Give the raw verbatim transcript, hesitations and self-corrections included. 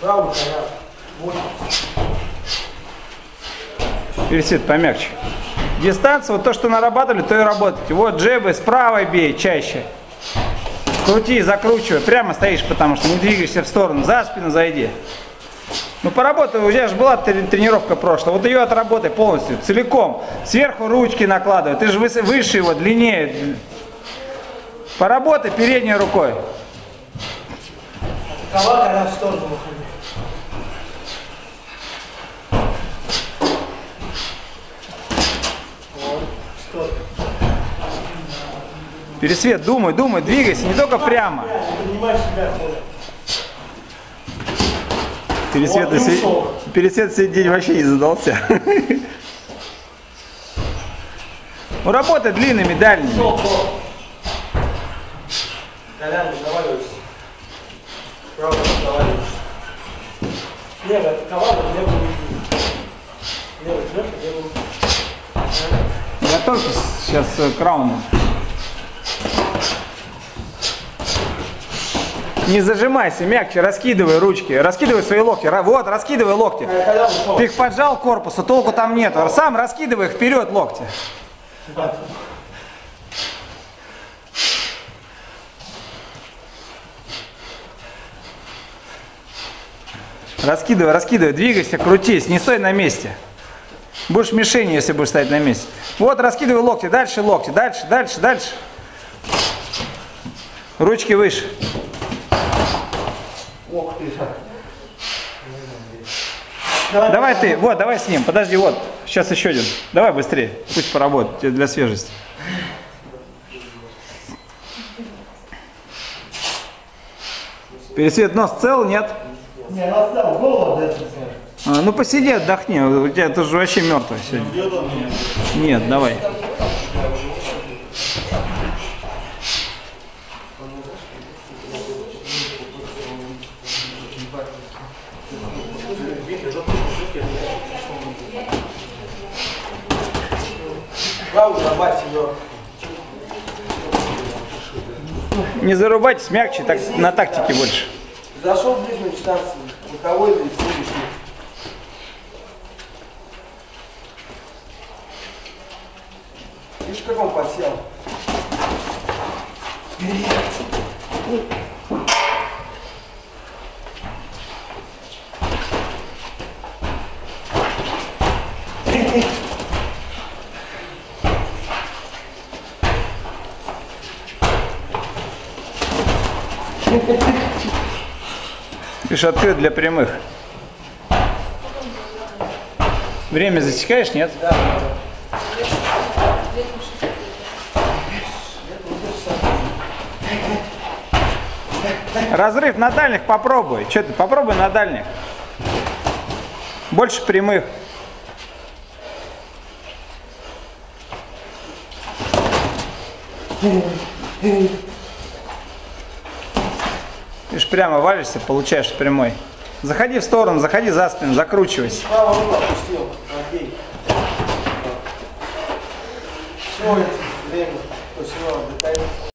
Пересвет помягче. Дистанция, вот то, что нарабатывали, то и работайте. Вот джебы, с правой бей чаще. Крути, закручивай. Прямо стоишь, потому что не двигаешься в сторону. За спину зайди. Ну поработай, у тебя же была тренировка прошлая. Вот ее отработай полностью, целиком. Сверху ручки накладывай. Ты же выше его, длиннее. Поработай передней рукой. Какова, когда в сторону выходит? Пересвет, думай, думай, двигайся, не только прямо. Пересвет, вот, си... Пересвет сидеть вообще не задался. Ну работай длинными, дальними. Колян, заваливайся. Правда, заваливайся. Левая атаковала, левую уйди. Левый жмешь, а левую уйди. Готовьтесь сейчас к раунду. Не зажимайся, мягче, раскидывай ручки, раскидывай свои локти. Вот, раскидывай локти. Ты их поджал к корпусу, толку там нету. Сам раскидывай их вперед локти. Раскидывай, раскидывай, двигайся, крутись, не стой на месте. Будешь мишенью, если будешь стоять на месте. Вот, раскидывай локти, дальше локти, дальше, дальше, дальше. Ручки выше. Давай, давай ты, вот, давай с ним, подожди, вот, сейчас еще один. Давай быстрее, пусть поработает для свежести. Пересвет, нос цел, нет? Не, нос цел, голову отдать. А, ну посиди, отдохни, у тебя это же вообще мертвый сегодня. Нет, давай. Не зарубайтесь, мягче, так, на тактике больше. Зашел в ближнюю дистанцию, боковой или следующий. Видишь, как он подсел? Видишь, открыт для прямых. Время засекаешь, нет? Да. Разрыв на дальних попробуй. Что ты, попробуй на дальних. Больше прямых. Видишь, прямо валишься, получаешь прямой. Заходи в сторону, заходи за спину, закручивайся. Все, время.